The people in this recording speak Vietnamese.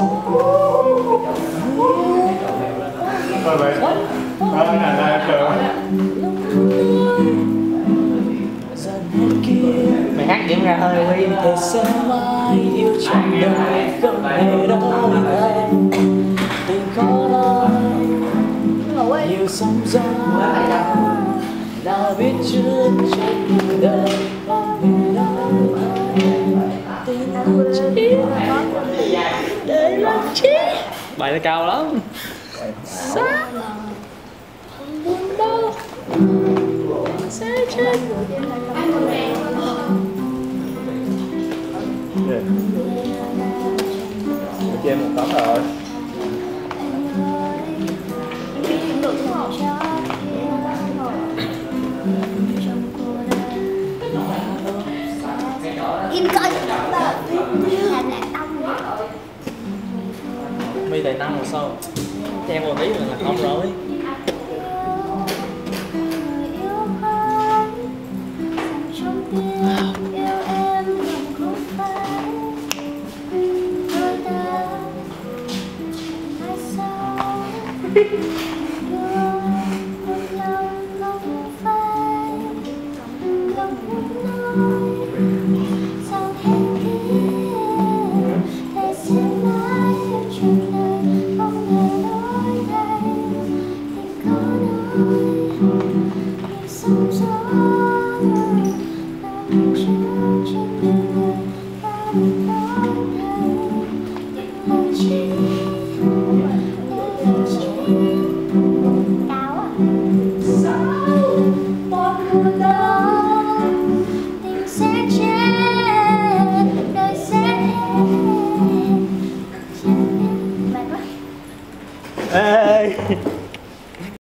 Rồi vậy. Đó là được. Mày hát điểm ra hơi đi. Để sẽ mãi yêu trong đời không hề đau đớn. Tình khó nói nhiều sóng gió đã biết trước trên cuộc đời không hề đau đớn. Tình làm chi để làm chi. Bài nó cao lắm. Xa không buồn đâu sẽ chết. Cho em một tấm rồi. Im coi làm lại tông. Mi tài năng rồi sao? Cho em một tí là không rồi. Ê